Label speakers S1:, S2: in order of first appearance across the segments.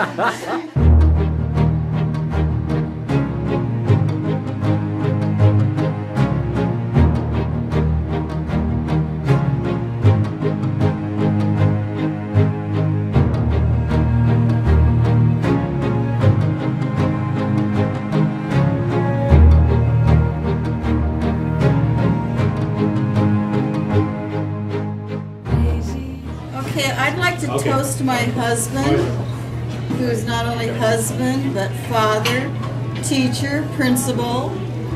S1: Okay, I'd like to toast my husband, who is not only husband, but father, teacher, principal,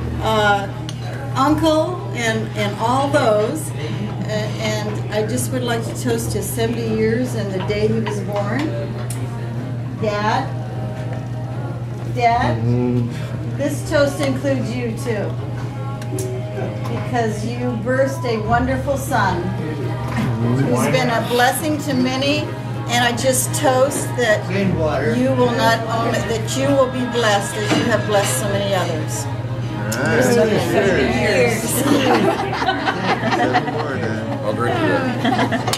S1: uncle, and all those. And I just would like to toast his 70 years and the day he was born. Dad, this toast includes you too, because you birthed a wonderful son who's been a blessing to many, and I just toast that you will not only, that you will be blessed as you have blessed so many others.
S2: I'll drink to that.